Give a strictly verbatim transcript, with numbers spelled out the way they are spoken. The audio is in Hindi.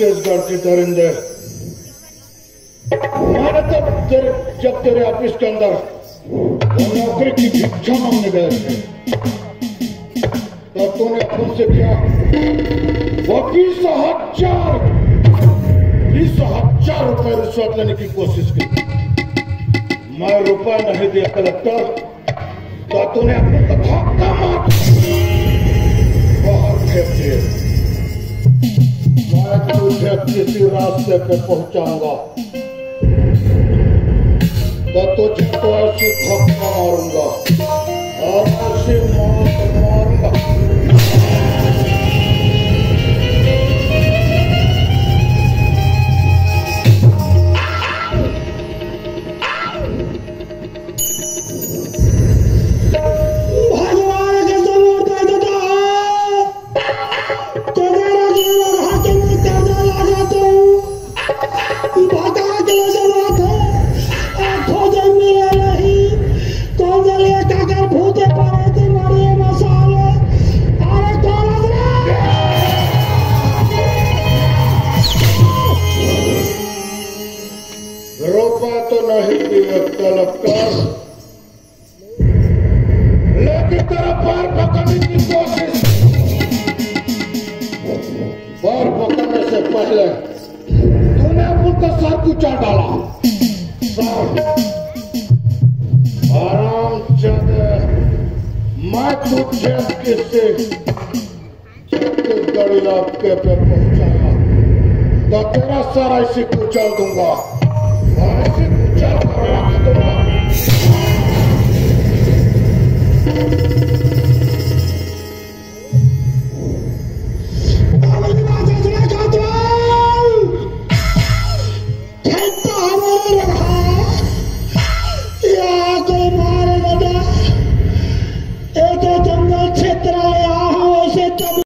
छत्तीसगढ़ के दरिंदे, मैंने तब तेरे जब तेरे ऑफिस के अंदर वो नौकरी की भिक्षा मांगने गए थे, तब तूने अपन से क्या वो बीस हजार बीस हजार रुपए रिश्वत लेने की कोशिश की। मैं रुपए नहीं दिया कलेक्टर, तो तूने अपने को धक्का मार बाहर फेंक दिए। मैं तुझे किसी रास्ते पे पहुंचाऊंगा तो तुझे तो ऐसी धक्का मारूंगा और ऐसी मार मारूंगा। रुपए तो नहीं दिए कलेक्टर, लेकिन तेरा पैर पकड़ने की कोशिश, पैर पकड़ने से पहले तूने उनका सर कुचल डाला। आराम चंदे, मैं तुझे किसी छत्तीसगढ़ इलाके पे पहुंचाया तो तेरा सर ऐसे कुचल दूंगा।